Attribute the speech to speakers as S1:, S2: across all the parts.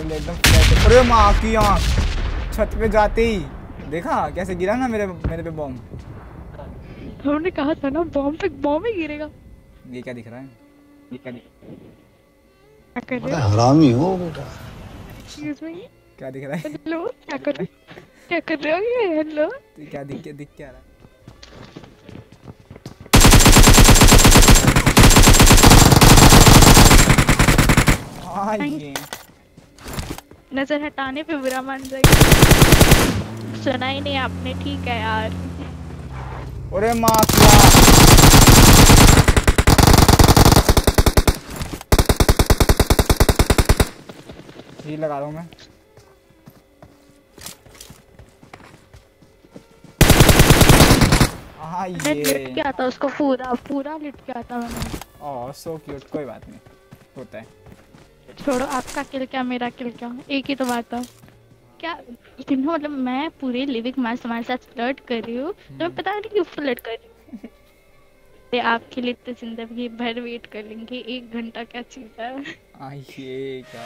S1: Full एकदम flat. अरे माँ की आँख, छत पे जाते ही देखा कैसे गिरा ना मेरे पे बॉम्ब।
S2: हमने कहा था ना बॉम्ब ही गिरेगा।
S1: ये क्या दिख रहा है?
S2: ये क्या कर रहे हो?
S3: हरामी हो बेटा।
S2: Excuse me.
S1: क्या दिख रहा है?
S2: हेलो, क्या कर रहे हो ये? हेलो,
S1: तो क्या दिख क्या रहा है? हाँ ये
S2: नजर हटाने पे बुरा मान जाएगा। सुना ही नहीं आपने, ठीक है यार।
S1: अरे माँ की आँख। ये लगा रहा हूँ मैं। हाँ ये
S2: लिट क्या था उसको, पूरा लिट क्या था मैंने।
S1: Oh so cute. कोई बात नहीं, होता है।
S2: छोड़ो, आपका किल क्या मेरा किल क्या, एक ही तो बात है। क्या मतलब मैं पूरे लिविंग मैच तुम्हारे साथ फ्लर्ट कर रही हूँ, तो मैं पता नहीं क्यों फ्लर्ट कर रही हूँ। आपके लिए तो जिंदगी भर वेट कर लेंगे, 1 घंटा क्या चीज है।
S1: ये क्या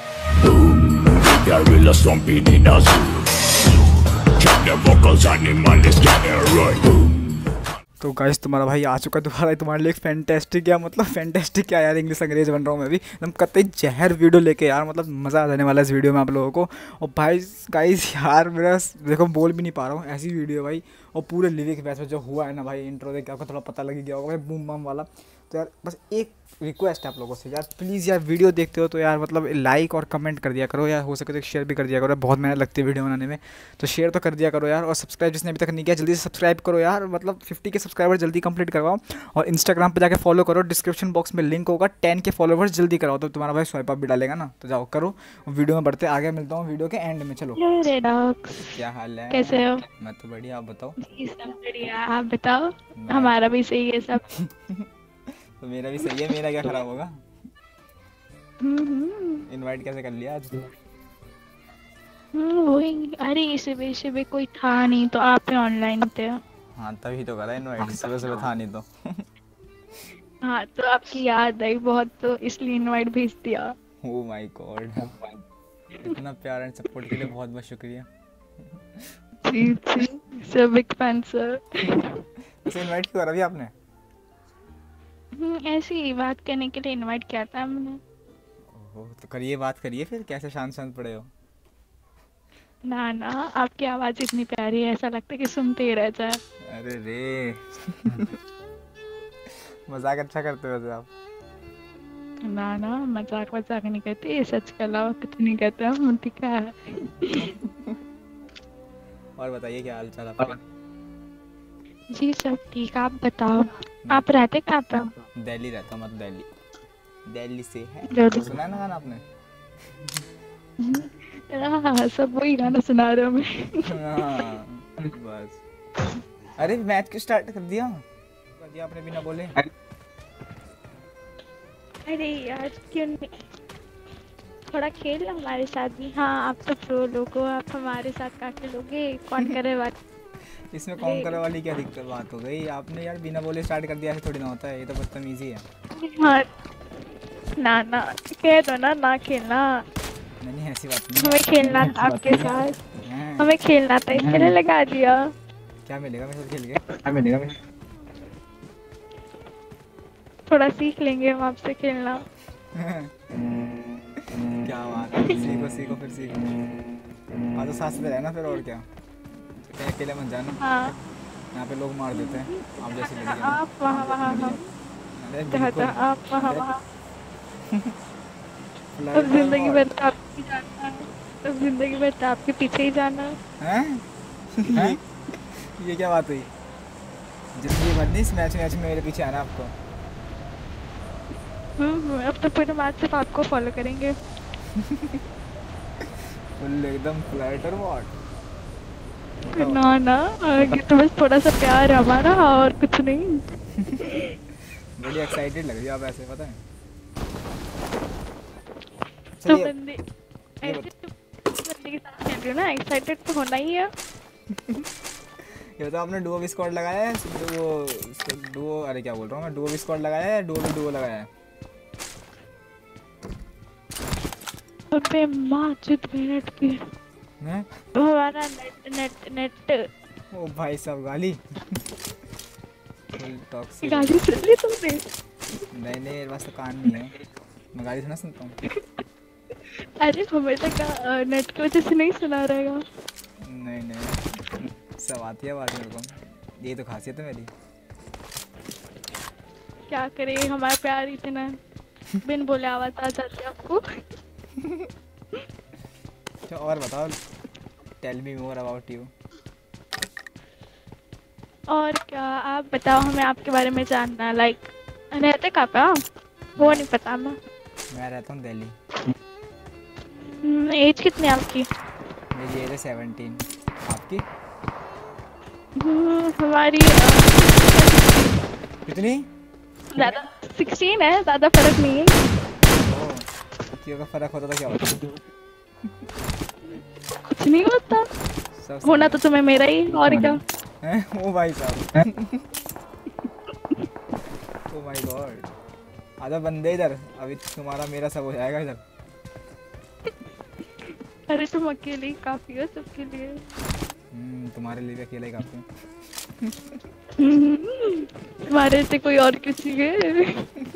S1: तो गाइस तुम्हारा भाई आ चुका है दोबारा तुम्हारे लिए फैंटास्टिक, या मतलब फैंटास्टिक क्या यार, इंग्लिश अंग्रेज बन रहा हूँ मैं भी एकदम कतई जहर वीडियो लेके यार। मतलब मज़ा आ जाने वाला है इस वीडियो में आप लोगों को। और भाई गाइस यार मेरा देखो बोल भी नहीं पा रहा हूँ, ऐसी वीडियो भाई। और पूरे लिविक मैच में जो हुआ है ना भाई, इंट्रो देख के आपको थोड़ा पता लग गया होगा भाई, बूम बम वाला। तो यार बस एक रिक्वेस्ट है आप लोगों से यार, प्लीज़ यार वीडियो देखते हो तो यार मतलब लाइक और कमेंट कर दिया करो यार, हो सके तो शेयर भी कर दिया करो, बहुत मेहनत लगती है वीडियो बनाने में। तो शेयर तो कर दिया करो यार, और सब्सक्राइब जिसने अभी तक नहीं किया जल्दी से सब्सक्राइब करो यार, मतलब 50 के सब्सक्राइबर जल्दी कंप्लीट करवाओ। और इंस्टाग्राम पे जाके फॉलो करो, डिस्क्रिप्शन बॉक्स में लिंक होगा, 10 के फॉलोवर्स जल्दी कराओ तो तुम्हारा भाई स्वाइप अप भी डालेगा ना। तो जाओ करो, वीडियो में बढ़ते आगे, मिलता हूँ वीडियो के एंड में। चलो क्या हाल है?
S2: कैसे हो?
S1: मैं तो बढ़िया, आप बताओ।
S2: जी सब बढ़िया, आप बताओ। हमारा भी सही है सब।
S1: तो मेरा भी सही है, मेरा क्या खराब होगा? इनवाइट कैसे कर लिया आज?
S2: वही, अरे सुबह कोई था नहीं तो आप ही ऑनलाइन थे।
S1: हाँ तभी तो करा इनवाइट, सुबह सुबह था नहीं तो।
S2: हाँ तो आपकी याद आई बहुत, तो इसलिए इनवाइट भेज दिया।
S1: ओह माय गॉड, इतना प्यार एंड सपोर्ट के लिए बहुत बहुत शुक्रिया।
S2: जी सर, बिग फैन सर।
S1: वैसे इनवाइट क्यों करा अभी आपने?
S2: ऐसे ही बात करने के लिए इनवाइट किया था हमने।
S1: ओह तो करिए, बात करिए फिर, कैसे शांत शांत पड़े हो?
S2: ना आपकी आवाज इतनी प्यारी है, ऐसा लगता है कि सुनते ही रह जाए।
S1: अरे रे मजाक अच्छा करते हो वैसे आप।
S2: ना मजाक नहीं करते, ये सच के अलावा कुछ नहीं कहते हम, ठीक है।
S1: और बताइए क्या हाल चाल आपके?
S2: जी सब ठीक, आप बताओ। आप रहते कहाँ पे?
S1: दिल्ली रहता हूँ, मतलब दिल्ली से है।
S2: दिल्ली।
S1: सुना है ना गाना आपने?
S2: हाँ सब वही गाना सुना रहे हो मैं।
S1: हाँ बस। अरे मैच क्यों स्टार्ट कर दिया आपने बिना बोले?
S2: अरे यार क्यों नहीं, थोड़ा खेल हमारे साथ भी। हाँ आप तो प्रो लोग हो, आप हमारे साथ क्या खेलोगे, कौन करे बात।
S1: इसमें कौन करे वाली क्या दिक्कत बात हो गई? आपने यार बिना बोले स्टार्ट कर दिया, ऐसे थोड़ी ना होता है, ये तो बदतमीजी है।
S2: हाँ ना कह दो ना खेलना।
S1: नहीं ऐसी बात नहीं,
S2: हमें खेलना था आपके साथ, हमें खेलना था, इसके लिए लगा दिया।
S1: क्या मिलेगा मेरे साथ खेल के? क्या मिलेगा?
S2: थोड़ा सीख लेंगे हम आपसे खेलना।
S1: क्या बात है, सीखो फिर सीखो। हाँ तो साथ में रहना फिर, और क्या, कहीं अकेले मत जाना।
S2: हाँ
S1: यहाँ पे लोग मार देते हैं आप जैसी लड़की।
S2: आप वहाँ
S1: अरे बिल्कुल,
S2: आप वहाँ अब जिंदगी भर तो आपके जाना है, अब जिंदगी भर तो आपके पीछे ही जाना है।
S1: ये क्या बात हुई? जिंदगी भर नहीं, इस मैच में मेरे पीछे आना आपको।
S2: अब तो पूरे मैच सिर्फ आपको फॉलो करेंगे।
S1: फुल एकदम फ्लर्टर व्हाट?
S2: ना ये तो बस थोड़ा सा प्यार है हमारा, और कुछ नहीं।
S1: बड़ी एक्साइटेड लग रही है आप ऐसे, पता है।
S2: तो बंदे ऐसे बंदे के साथ खेल रहे हो ना, एक्साइटेड तो होना ही है।
S1: ये तो आपने डुओ स्क्वाड लगाया है? डुओ अरे क्या बोल रहा हूँ मैं, डुओ स्क्वाड लगाया है, डुओ लगाया है?
S2: पे माँ चुत मिनट की
S1: हैं?
S2: हमारा नेट
S1: ओ भाई साहब गाली फुल टॉक्सिक।
S2: गाली सुन ली तुमने?
S1: नहीं मेरे पास तो कान नहीं है, मैं गाली सुना सुनता हूँ।
S2: अरे हमेशा का नेट की वजह से नहीं सुना रहेगा।
S1: नहीं सब आती है बात मेरे को, ये तो खासियत है मेरी।
S2: क्या करे हमारा प्यार इतना बिन बोले आवाज आ जाती है आपको।
S1: तो और बताओ, tell me more about you.
S2: और क्या आप बताओ, हमें आपके बारे में जानना। लाइक रहते कहाँ पे? वो नहीं पता।
S1: मैं रहता हूँ दिल्ली।
S2: एज कितनी है आपकी?
S1: मेरी एज है 17। आपकी
S2: हमारी
S1: कितनी?
S2: ज़्यादा 16 है, ज़्यादा फर्क नहीं है।
S1: ओ क्यों का फर्क होता तो क्या होता?
S2: कुछ नहीं होता,
S1: सब
S2: होना तो तुम्हें मेरा ही, और क्या।
S1: हैं? ओ भाई साहब ओ माय गॉड, आधा बंदे इधर, अभी तुम्हारा मेरा सब हो जाएगा इधर।
S2: अरे तुम अकेले ही काफी हो सबके लिए।
S1: तुम्हारे लिए भी अकेले ही काफी हूँ।
S2: तुम्हारे से कोई और क्यों चाहिए?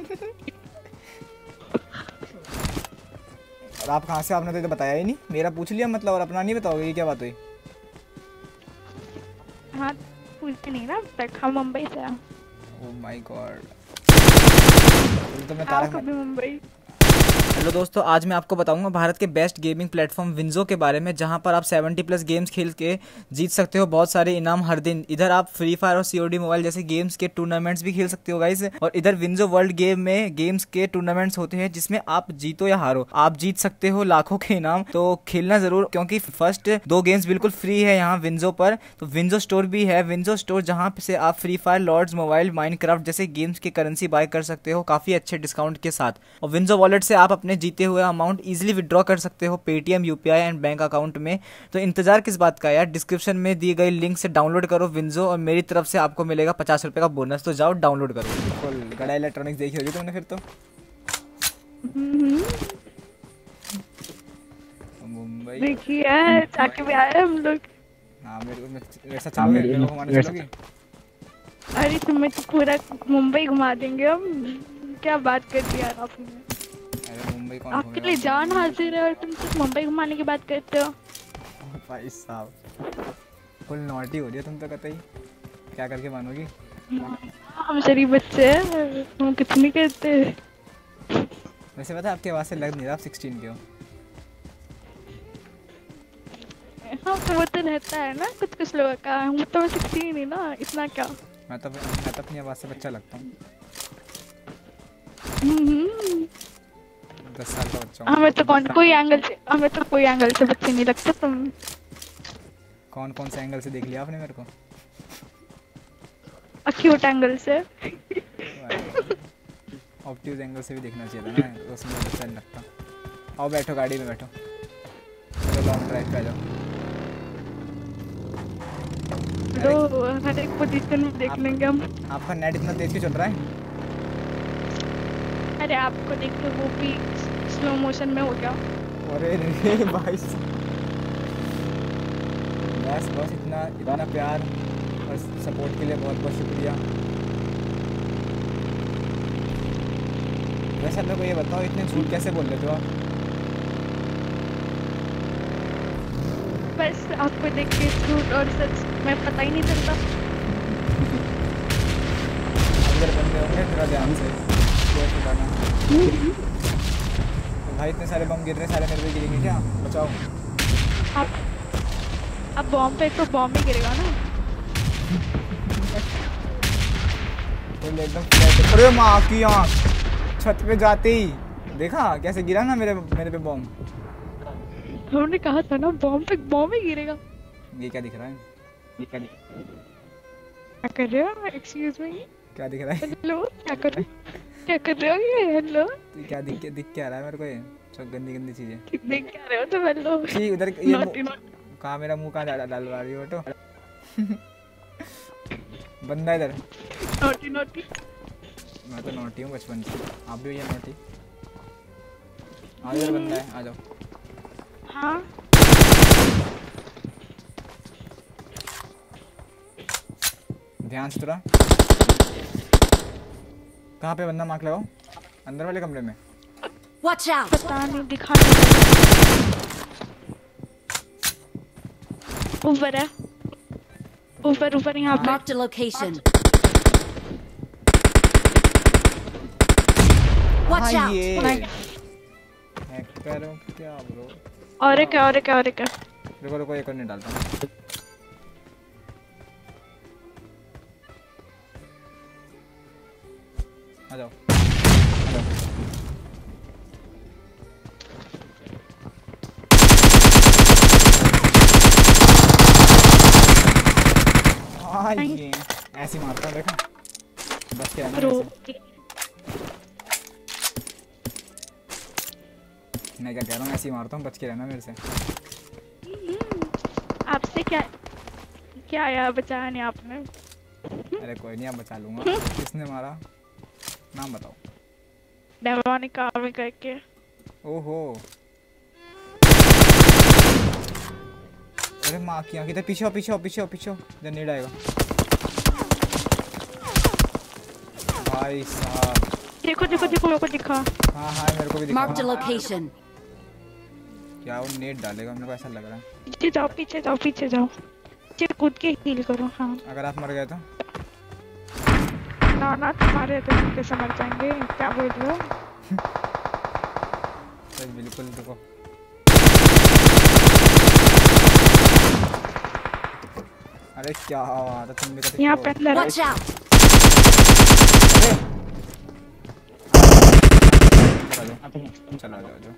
S1: और आप कहाँ से? आपने तो इधर बताया ही नहीं, मेरा पूछ लिया मतलब, और अपना नहीं बताओगे, ये क्या बात हुई?
S2: हाँ पूछते नहीं ना अब तक, हम मुंबई से हैं।
S1: ओह माय गॉड, तो मैं
S2: आओ कभी मुंबई।
S1: हेलो दोस्तों, आज मैं आपको बताऊंगा भारत के बेस्ट गेमिंग प्लेटफॉर्म विंजो के बारे में, जहां पर आप 70+ गेम्स खेल के जीत सकते हो बहुत सारे इनाम हर दिन। इधर आप फ्री फायर और COD मोबाइल जैसे गेम्स के टूर्नामेंट्स भी खेल सकते हो गाइस। और इधर विंजो वर्ल्ड गेम में गेम्स के टूर्नामेंट्स होते हैं, जिसमें आप जीतो या हारो आप जीत सकते हो लाखों के इनाम। तो खेलना जरूर, क्योंकि फर्स्ट 2 गेम्स बिल्कुल फ्री है यहाँ विंजो पर। तो विंजो स्टोर भी है, विंजो स्टोर, जहाँ से आप free Fire, Lords Mobile, Minecraft जैसे गेम्स की करेंसी बाय कर सकते हो काफी अच्छे डिस्काउंट के साथ। और विंजो वॉलेट से आप अपने जीते हुए अमाउंट इजीली विड्रॉ कर सकते हो Paytm, UPI and bank account में। तो इंतजार किस बात का यार, डिस्क्रिप्शन में दी गई लिंक से डाउनलोड करो विंजो, और मेरी तरफ से आपको मिलेगा 50 रुपए का बोनस। तो जाओ डाउनलोड करो। बिल्कुल गड़ा इलेक्ट्रॉनिक्स देखी होगी तुमने फिर तो। मुंबई
S2: देखिए जाके भी आए हम लोग।
S1: हाँ मेरे साथ चलोगे, मेरे को घुमाने चलोगी?
S2: अरे तुम्हें तो पूरा मुंबई घुमा देंगे हम। क्या बात कर दी यार आपने।
S1: अरे मुंबई कौन
S2: आपके लिए जान हाजिर है और तुम सिर्फ मुंबई घुमाने की बात करते हो।
S1: भाई साहब फुल नॉटी हो रही है तुम तो कतई, क्या करके मानोगी?
S2: हम शरीफ बच्चे हैं, हम कुछ नहीं करते।
S1: वैसे पता है आपके आवाज़ से लग नहीं रहा आप 16 के हो।
S2: हाँ तो वो तो रहता है ना कुछ कुछ लोगों का, हम तो 16 ही ना, इतना क्या।
S1: मैं तो अपनी आवाज़ से बच्चा लगता हूँ। 10 साल का बच्चा हूँ।
S2: हमें तो कोई एंगल से बच्चे नहीं लगते। तुम
S1: कौन से एंगल से देख लिया आपने मेरे को?
S2: क्यूट एंगल से।
S1: ऑब्ट्यूज एंगल से भी देखना चाहिए था ना, तो उसमें बच्चा नहीं लगता। आओ बैठो, गाड़ी में बैठो, चलो लॉन्ग ड्राइव पे आ जाओ।
S2: तो हर एक पोजीशन में देख लेंगे हम।
S1: आपका नेट इतना तेज क्यों चल रहा है?
S2: अरे आपको देख के वो भी स्लो मोशन में हो गया।
S1: अरे रे भाई बस इतना प्यार और सपोर्ट के लिए बहुत बहुत शुक्रिया। वैसे मेरे को ये बताओ, इतने झूठ कैसे बोल लेते हो आप?
S2: बस आपको देख के झूठ और सच में पता ही नहीं चलता।
S1: अगर बंदे होंगे थोड़ा ध्यान से तो भाई इतने सारे बम गिर रहे, सारे मेरे पे गिरेंगे क्या? बचाओ।
S2: अब बॉम्ब पे तो बॉम्ब ही गिरेगा ना।
S1: तो एकदम फ्लैट। अरे माँ की आँख, छत पे जाते ही देखा कैसे गिरा ना मेरे पे बॉम्ब।
S2: हमने कहा था ना बॉम्ब पे बॉम्ब ही गिरेगा।
S1: ये क्या दिख रहा है?
S2: क्या कर रहे हो? एक्सक्यूज मी,
S1: क्या दिख रहा है?
S2: हेलो क्या कर रहे हो ये? हेलो
S1: तो क्या दिख क्या रहा है मेरे को? ये सब गंदी चीजें
S2: देख क्या रहे हो तुम? हेलो
S1: जी उधर ये कहाँ, मेरा मुंह कहाँ डालवा रही हो? तो बंदा इधर।
S2: नोटी
S1: मैं तो नोटी हूँ बचपन से, आप भी भैया नोटी। आ इधर बंदा है, आ जाओ।
S2: हाँ
S1: ध्यान से थोड़ा। कहाँ पे बंदा मार्क लगाओ? अंदर वाले कमरे में।
S2: Watch out! पता नहीं दिखा नहीं रहा। ऊपर है, ऊपर ऊपर यहाँ पे।
S3: Marked a location. Watch out!
S1: Hacker हो क्या ब्रो?
S2: और क्या और क्या और क्या?
S1: रुको रुको एक और नहीं डालता हूँ। आ जाओ आ जाओ। हाँ ये ऐसे ही मारता हूँ देखा, बच के रहना मेरे से। मैं क्या कह रहा हूँ, ऐसे ही मारता हूँ, बच के रहना मेरे से।
S2: आपसे क्या क्या यार बचाया नहीं आपने?
S1: अरे कोई नहीं, आप बचा लूंगा। किसने मारा नाम बताओ।
S2: डेमोनिक आर्मी करके।
S1: ओहो अरे माँ की आँखें, पीछे आओ पीछे आओ पीछे आओ पीछे आओ, जब नीड आएगा। भाई साहब
S2: देखो देखो देखो मेरे को दिखा।
S1: हाँ हाँ मेरे को भी दिखा।
S3: Marked a location.
S1: क्या वो नेट डालेगा, मेरे को ऐसा लग रहा है।
S2: पीछे जाओ पीछे जाओ पीछे जाओ, पीछे कूद के हील करो। हाँ
S1: अगर आप मर गए तो?
S2: ना ना तुम्हारे तो कैसे मर जाएंगे, क्या बोल रहे हो?
S1: तो बिल्कुल देखो। अरे क्या बात है, तुम भी कहते
S2: यहाँ पे अंदर
S3: Watch out!
S1: चलो आ जाओ।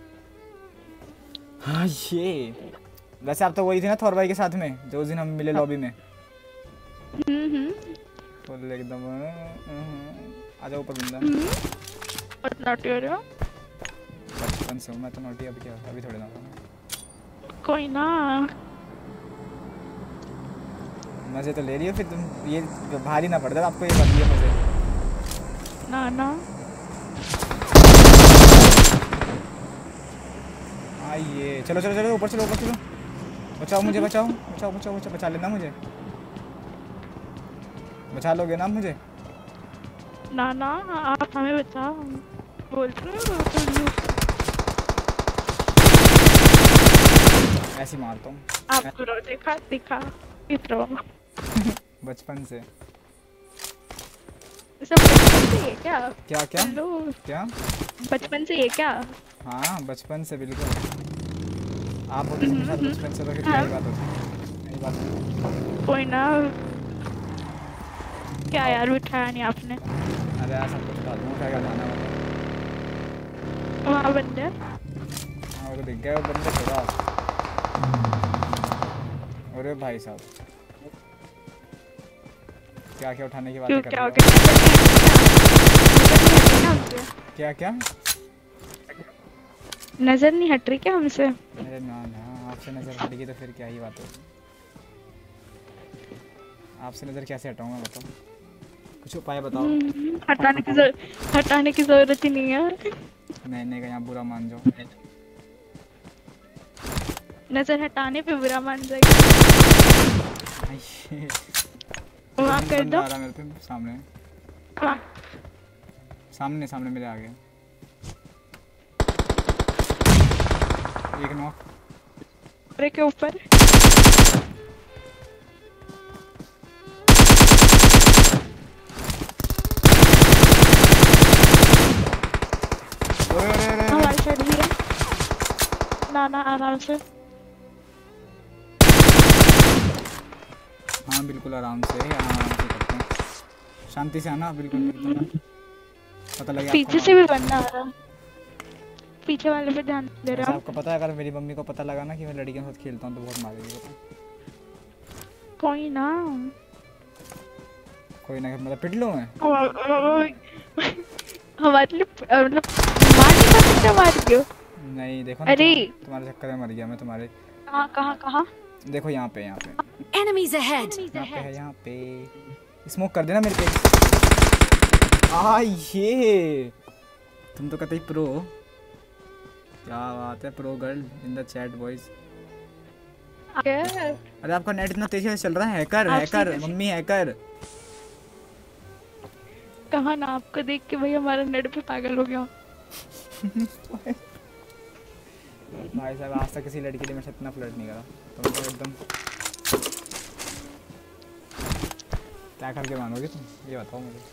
S1: हाँ ये वैसे आप तो वही थे ना थॉर भाई के साथ में, जो उस दिन हम मिले लॉबी में। फुल एकदम। आ जाओ ऊपर बंदा।
S2: नॉटी हो रहे हो?
S1: बचपन से हूँ मैं तो नॉटी, अभी क्या, अभी थोड़ी ना हूँ।
S2: कोई ना,
S1: मजे तो ले रही हो फिर तुम, ये भारी ना पड़ जाए आपको ये बात, ये मजे
S2: ना ना।
S1: आइए चलो चलो चलो ऊपर चलो ऊपर चलो। बचाओ मुझे, बचाओ बचाओ बचाओ बचाओ, बचा लेना मुझे, बचा लोगे ना मुझे?
S2: ना ना आप हमें बचाओ, बोल रहे हो?
S1: ऐसे मारता हूँ
S2: आप करो, देखा दिखा इतरो।
S1: बचपन से।
S2: सब बचपन से ये क्या?
S1: क्या क्या
S2: हेलो,
S1: क्या?
S2: बचपन से ये क्या?
S1: हाँ बचपन से बिल्कुल। आप होते मेरे साथ बचपन से, तो फिर क्या ही बात होती, यही बात है।
S2: कोई ना, क्या यार उठाया नहीं आपने?
S1: अरे ऐसा कुछ बात नहीं, क्या गाना वाला
S2: वहाँ बंदे।
S1: हाँ वो तो दिख गया, वो बंदे थोड़ा। अरे भाई साहब क्या क्या उठाने की बातें कर रहे हो? क्या क्या
S2: नजर नहीं हट रही क्या हमसे?
S1: अरे ना ना, आपसे नजर हटेगी तो फिर क्या ही बात होगी। आपसे नजर कैसे हटाऊंगा बताओ, कुछ उपाय बताओ।
S2: हटाने की जरूरत ही नहीं है।
S1: मैंने का यहाँ बुरा मान जाओ।
S2: नजर हटाने पे बुरा मान जाएगा। वहाँ कर दो।
S1: आ रहा मेरे पे सामने, सामने सामने मेरे आ गया। एक नॉक
S2: के ऊपर। हमारे साइड भी है। ना ना आराम से।
S1: हाँ बिल्कुल आराम से करते हैं, शांति से आना बिल्कुल एकदम। पता लगे
S2: पीछे से भी बंदा आ रहा, पीछे वाले पे ध्यान दे रहा।
S1: आपको पता है अगर मेरी मम्मी को पता लगा ना कि मैं लड़कियों के साथ खेलता हूँ तो बहुत मारेगी।
S2: कोई ना
S1: कोई ना, मतलब पिट लूँ मैं?
S2: हमारे लिए मतलब मार नहीं पा सकते, मार क्यों?
S1: नहीं देखो ना,
S2: अरे
S1: तुम्हारे चक्कर में मर गया मैं तुम्हारे।
S2: कहाँ कहाँ कहाँ?
S1: देखो यहाँ पे, यहाँ पे
S3: Enemies ahead.
S1: यहाँ पे है, यहाँ पे स्मोक कर देना मेरे पे। ये तुम तो कहते ही प्रो हो। क्या बात है, pro girl in the chat boys.
S2: क्या
S1: अरे आपका नेट इतना तेजी से चल रहा है, हैकर हैकर मम्मी हैकर।
S2: कहा ना आपको देख के भाई हमारा नेट पे पागल हो गया।
S1: भाई साहब आज तक किसी लड़की ने मेरे से इतना फ्लर्ट नहीं करा, तो मतलब एकदम क्या करके मानोगे तुम, ये बताओ मुझे।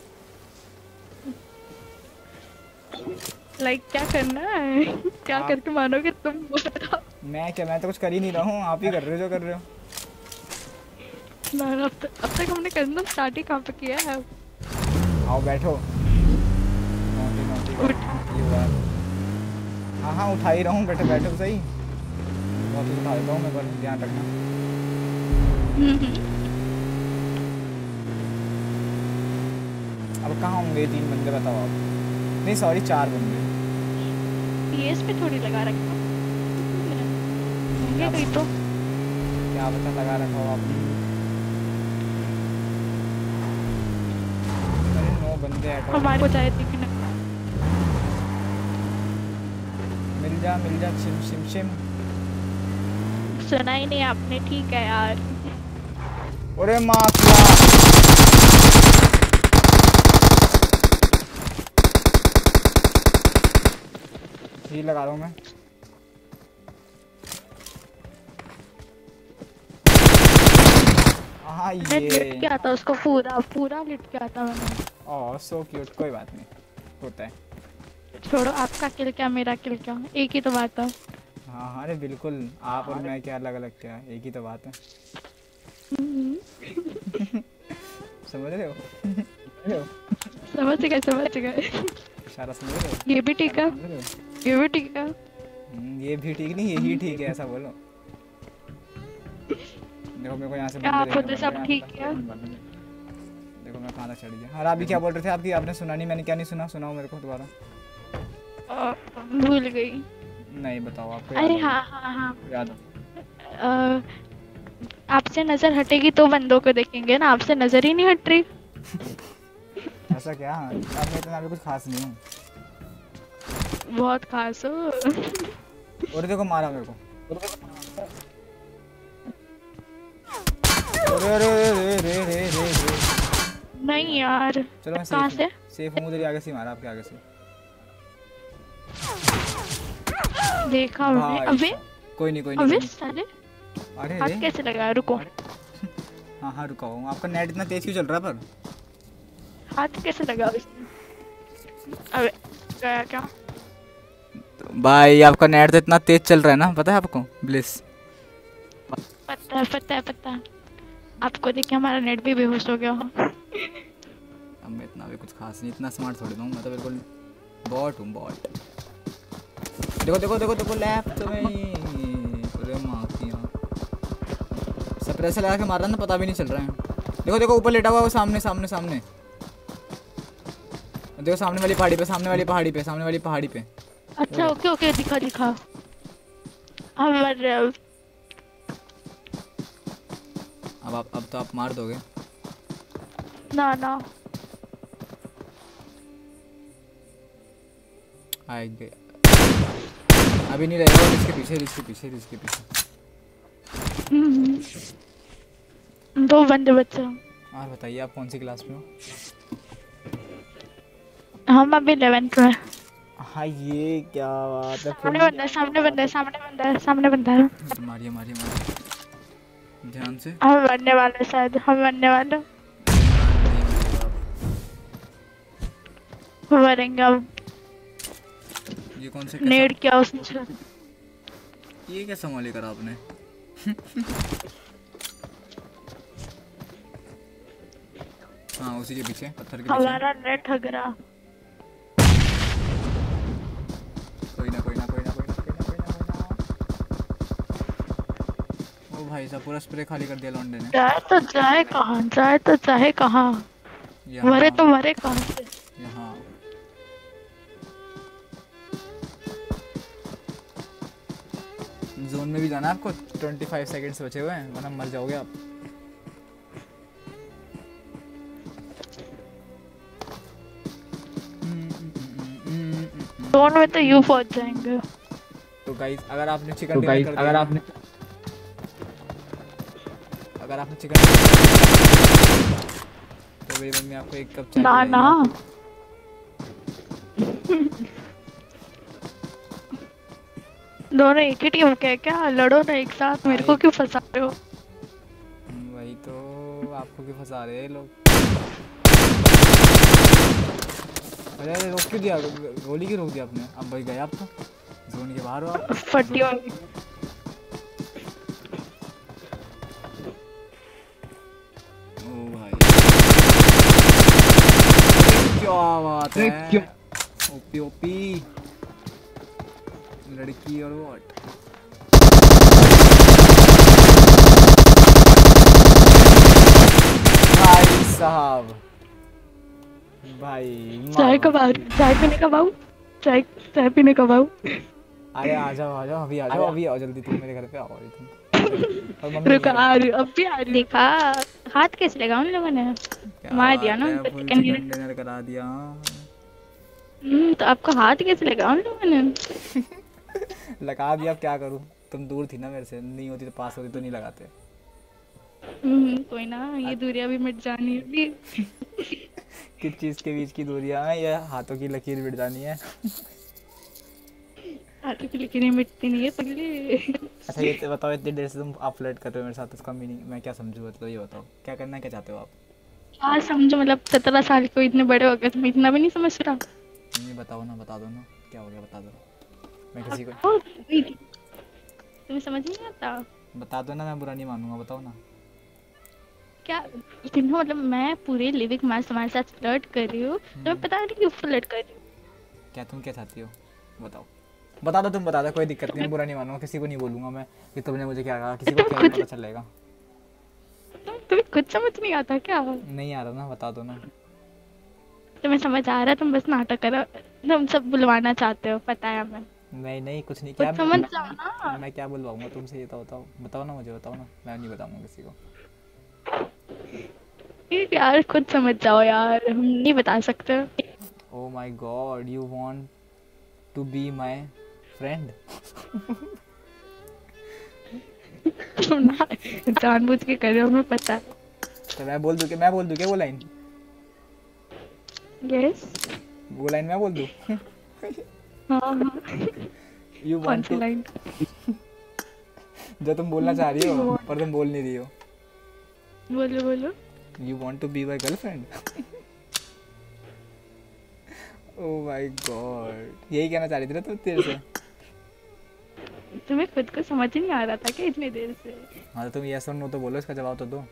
S2: लाइक क्या करना है? क्या करके मानोगे तुम वो बताओ।
S1: मैं क्या, मैं तो कुछ कर ही नहीं रहा हूँ, आप ही कर रहे हो जो कर रहे हो।
S2: ना अब तक हमने करना स्टार्ट ही कहाँ पे किया है।
S1: आओ बैठो। नोटी नोटी ये हुआ। हाँ हाँ उठा ही रहा हूँ, बैठो बैठो तो सही। बहुत उठा देता हूँ मैं, पर ध्यान रखना। अब कहाँ होंगे 3 बंदे बताओ आप? नहीं सॉरी 4 बंदे।
S2: पीएस पे थोड़ी लगा रखा होंगे कहीं तो।
S1: क्या पता लगा रखा हो आपने। अरे 9 बंदे हैं
S2: हमारे को चाहे दिखना।
S1: मिल जा छिम छिम छिम।
S2: सुना ही नहीं आपने, ठीक है यार।
S1: अरे माफिया ये लगा रहा हूँ मैं। हाँ ये
S2: लिट के आता उसको पूरा लिट के आता मैंने।
S1: ओह सो क्यूट, कोई बात नहीं होता है।
S2: छोड़ो, आपका किल क्या मेरा किल क्या, एक ही तो बात है।
S1: हाँ हाँ अरे बिल्कुल, आप और मैं क्या अलग अलग क्या, एक ही तो बात है। समझ रहे हो?
S2: समझ गए।
S1: इशारा समझ रहे हो?
S2: ये भी ठीक है, ये भी ठीक है।
S1: ये भी ठीक नहीं, यही ठीक है, ऐसा बोलो। देखो मेरे को यहाँ से
S2: आप तो सब ठीक है।
S1: देखो मैं कहाँ तक चढ़ गया। और अभी क्या बोल रहे थे आपकी, आपने सुना नहीं, मैंने क्या नहीं सुना, सुनाओ मेरे को दोबारा।
S2: भूल गई।
S1: नहीं बताओ आपको।
S2: अरे हाँ
S1: याद
S2: आपसे नजर हटेगी तो बंदों को देखेंगे ना, आपसे नजर ही नहीं हट रही।
S1: ऐसा क्या? अब मैं इतना भी कुछ खास नहीं हूँ।
S2: बहुत खास हो।
S1: और देखो मारा मेरे को। अरे
S2: नहीं यार,
S1: चलो मैं
S2: कहाँ से?
S1: सेफ हूँ, उधर आगे से मारा, आपके आगे से
S2: देखा हमने। अबे
S1: कोई नहीं
S2: अबे साले,
S1: अरे
S2: हाथ कैसे लगा? रुको।
S1: हाँ रुका हूँ। आपका नेट इतना तेज क्यों चल रहा है पर?
S2: हाथ कैसे लगा उसने? अबे गया क्या?
S1: भाई आपका नेट तो इतना तेज चल रहा है ना, पता है आपको ब्लिस?
S2: पता है। आपको देख के हमारा नेट भी बेहोश हो गया।
S1: अब मैं इतना भी कुछ खास नहीं, इतना स्मार्ट थोड़ी हूँ मैं, तो बिल्कुल बॉट हूँ बॉट। देखो लेफ्ट में अरे माफिया सप्रेसर लगा के मार रहा ना, पता भी नहीं चल रहा है। देखो ऊपर लेटा हुआ वो, सामने देखो सामने वाली पहाड़ी पे।
S2: अच्छा ओके दिखा। हमारे
S1: अब तो आप मार दोगे
S2: ना।
S1: आए गए अभी नहीं रहेगा, इसके पीछे
S2: 2 बंदे बच्चे।
S1: और बताइए आप कौन सी क्लास में हो?
S2: हम अभी 11th में।
S1: हाँ ये क्या बात है।
S2: सामने बंदा है।
S1: मारिए ध्यान से।
S2: हम मरने वाले शायद, मरेंगे अब।
S1: ये कौन से
S2: नेड क्या उसने?
S1: ये क्या संभाली करा आपने? हाँ उसी के पीछे, पत्थर के पीछे।
S2: हमारा नेट ठग रहा।
S1: कोई ना। ओ भाई साहब पूरा स्प्रे खाली कर दिया लौंडे ने।
S2: जाए तो चाहे कहाँ। मरे कहाँ से?
S1: यहाँ जोन में भी जाना है आपको। 25 सेकंड्स बचे हुए हैं, वरना मर जाओगे आप।
S2: जोन में तो यू पहुंच जाएंगे।
S1: तो गाइस अगर आपने चिकन डिनर कर दिया, अगर आपने चिकन तो मेरी मम्मी आपको एक कप चाय
S2: ना
S1: पिलाएगी।
S2: ना दोनों एक ही टीम के क्या, लड़ो ना एक साथ, मेरे को क्यों फंसा रहे हो?
S1: वही तो, आपको क्यों फंसा रहे हैं लोग। अरे अरे रोक क्यों दिया, गोली क्यों रोक दिया आपने? अब भाई गए आप तो जोन के बाहर हो आप।
S2: फटी होगी।
S1: ओ भाई क्या बात है, ओपी ओपी लड़की और व्हाट। भाई साहब भाई
S2: चाय कब आ, चाय पीने कब आऊं? चाय चाय पीने कब आऊं?
S1: अरे आ जाओ अभी आ जाओ जल्दी, तुम मेरे घर पे आओ अभी तुम। और मम्मी
S2: रुको आ रही हूँ, अब भी आ रही। देखा हाथ कैसे लगा उन लोगों ने, मार दिया ना उनको चिकन
S1: डिनर करा दिया।
S2: तो आपको हाथ कैसे लगा उन लोगों ने?
S1: लगा दिया, अब क्या करूं, तुम दूर थी ना मेरे से, नहीं होती तो पास होती तो नहीं लगाते।
S2: कोई ना, ये दूरियां भी मिट जानी है अभी।
S1: किस चीज के बीच की दूरियां हैं, या हाथों की लकीर मिट जानी है?
S2: हाथों की लकीरें मिटती नहीं है पगली।
S1: अच्छा ये तो बताओ, इतनी देर से तुम आप फ्लर्ट कर रहे हो मेरे साथ, उसका मीनिंग मैं क्या समझूं? मतलब ये बताओ क्या करना, क्या चाहते हो आप?
S2: क्या समझो मतलब 17 साल के हो, इतने बड़े हो गए, तुम इतना भी नहीं समझ रहा?
S1: नहीं बताओ ना, बता दो ना क्या हो गया, बता दो। मैं किसी को
S2: तुम्हें समझ नहीं आता?
S1: बता दो ना, मैं बुरा नहीं मानूंगा, बताओ ना।
S2: क्या तीनों मतलब मैं पूरे लिविंग मैच तुम्हारे साथ फ्लर्ट कर रही हूँ, तुम्हें पता नहीं क्यों फ्लर्ट कर रही हूँ?
S1: क्या तुम क्या चाहती हो बताओ, बता दो, तुम बता दो, कोई दिक्कत नहीं, मैं बुरा नहीं मानूंगा, किसी को नहीं बोलूंगा मैं कि तुमने मुझे क्या कहा, किसी को क्या पता चलेगा।
S2: तुम्हें कुछ समझ नहीं आता क्या?
S1: नहीं आ रहा ना, बता दो ना।
S2: तुम्हें समझ आ रहा है, तुम बस नाटक करो, तुम सब बुलवाना चाहते हो, पता है हमें।
S1: नहीं कुछ नहीं,
S2: कुछ
S1: क्या
S2: समझ जाओ ना।
S1: मैं क्या बुलवाऊंगा तुमसे, ये तो बताओ ना मुझे, बताओ ना, मैं नहीं बताऊंगा किसी को।
S2: यार खुद समझ जाओ यार, हम नहीं बता सकते।
S1: Oh my God, you want to be my friend?
S2: तुम ना जानबूझ के कर रहे हो, हमें पता है।
S1: तो मैं बोल दूं क्या वो लाइन?
S2: यस
S1: वो लाइन मैं बोल दूं?
S2: हाँ
S1: यू
S2: कौन
S1: वांट
S2: सी
S1: टू,
S2: लाइन?
S1: जो तुम बोलना चाह रही हो पर तुम बोल नहीं रही हो।
S2: बोलो बोलो।
S1: You want to be my girlfriend? Oh my God, यही कहना चाह रही थी ना तुम तेरे से?
S2: तुम्हें खुद को समझ ही नहीं आ रहा था क्या इतनी देर से?
S1: हाँ तो तुम यस और नो तो बोलो, इसका जवाब तो दो।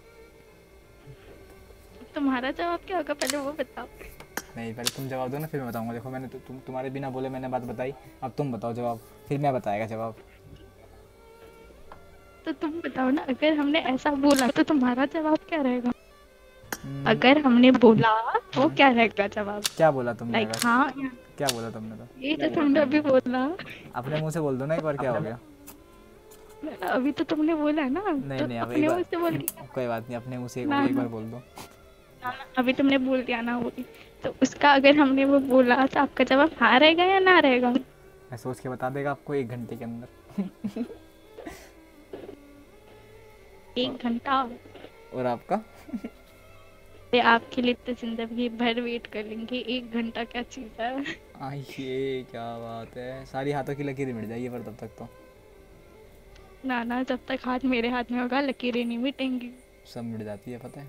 S2: तुम्हारा जवाब क्या होगा पहले वो बताओ।
S1: नहीं पहले तुम जवाब दो ना, फिर मैं बताऊंगा। देखो मैंने तुम्हारे बिना बोले मैंने बात बताई, अब तुम बताओ जवाब, फिर मैं बताएगा जवाब।
S2: तो तुम बताओ ना, अगर हमने ऐसा बोला तो तुम्हारा जवाब क्या रहेगा? अगर हमने बोला तो क्या रहेगा जवाब?
S1: क्या बोला तुमने?
S2: लाइक हाँ,
S1: क्या बोला तुमने? तो
S2: ये तो तुमने अभी बोला।
S1: अपने मुंह से बोल दो ना एक बार, क्या हो गया?
S2: अभी तो तुमने बोला है ना।
S1: नहीं
S2: तो
S1: नहीं, अब
S2: अपने मुंह से बोल
S1: कोई बात नहीं, अपने मुंह से
S2: ना,
S1: एक बार बोल दो।
S2: अभी तुमने बोल दिया ना वो, तो उसका अगर हमने वो बोला तो आपका जवाब हाँ रहेगा या ना रहेगा?
S1: मैं सोच के बता देगा आपको 1 घंटे के अंदर।
S2: 1 घंटा?
S1: और आपका?
S2: आपके लिए तो जिंदगी भर वेट कर लेंगे, 1 घंटा क्या चीज है।
S1: ये क्या बात है, सारी हाथों की लकीरें मिट जाएगी पर तब तक तो।
S2: ना ना, जब तक हाथ मेरे हाथ में होगा लकीरें नहीं मिटेंगी।
S1: सब मिट जाती है पता है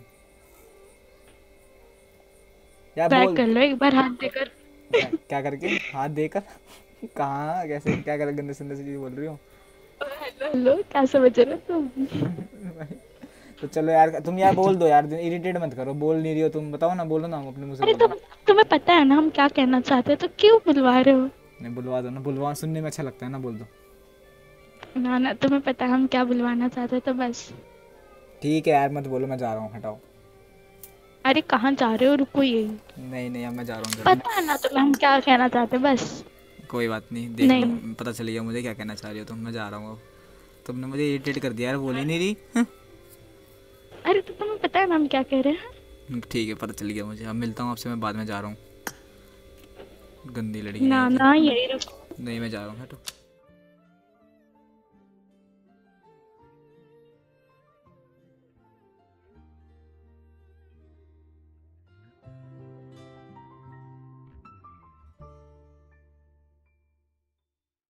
S1: यार।
S2: ट्राई
S1: बोल
S2: कर लो एक बार हाथ देकर।
S1: क्या करके, हाथ देकर? कहाँ, कैसे, क्या कर गंदे संदे चीज बोल रही हो?
S2: हेलो क्या समझ रहे हो तुम?
S1: तो चलो यार, तुम यार बोल दो यार, इरिटेट मत करो, बोल नहीं रही हो तुम, बताओ ना, बोलो ना, अपने मुंह से
S2: अरे
S1: बोलो।
S2: तुम्हें पता है ना हम क्या कहना चाहते हैं, तो क्यों बुलवा रहे हो?
S1: नहीं बुलवा दो ना, बुलवा सुनने में अच्छा लगता है ना, बोल दो।
S2: ना ना, तुम्हें पता है हम क्या बुलवाना चाहते हैं, तो बस।
S1: ठीक है यार, मत बोलो, मैं जा रहा हूँ, हटाओ।
S2: अरे कहाँ जा रहे हो, रुको यही।
S1: नहीं अब मैं जा रहा हूँ।
S2: पता है ना तुम्हें हम क्या कहना चाहते हैं, बस।
S1: कोई बात नहीं, देख लो, पता चल गया मुझे क्या कहना चाह रही हो तुम, मैं जा रहा हूँ अब। तुमने मुझे इरिटेट कर दिया यार, बोल ही नहीं रही।
S2: अरे तो तुम्हें पता है ना हम क्या कह रहे हैं?
S1: ठीक है, पता चल गया मुझे, अब मिलता हूँ आपसे मैं बाद में, जा रहा हूँ। गंदी लड़की
S2: ना ना, यही रुको।
S1: नहीं मैं जा रहा हूँ, हटो।